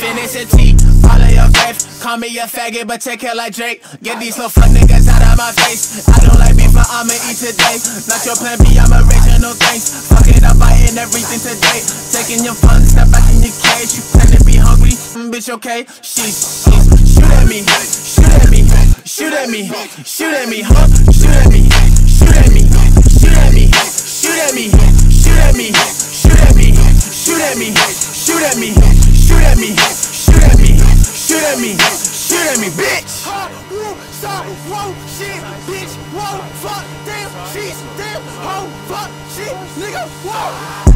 finish a T, follow your faith. Call me a faggot, but take care like Drake. Get these little fuck niggas out of my face. I don't like beef, but I'ma eat today. Not your plan B, I'm original things. Fuck it up, I end everything today. Taking your fun, step back in your cage. You tend to be hungry, bitch, okay? She's shoot at me, shoot at me, shoot at me, shoot at me, huh? Shoot at me, shoot at me, shoot at me, shoot at me, shoot at me, shoot at me, shoot at me, shoot at me, shoot at me, shoot at me, shoot at me, shoot at me, bitch. Woo, stop, whoa, shit, bitch, whoa, fuck, damn, she's damn, ho, fuck, shit, nigga, whoa.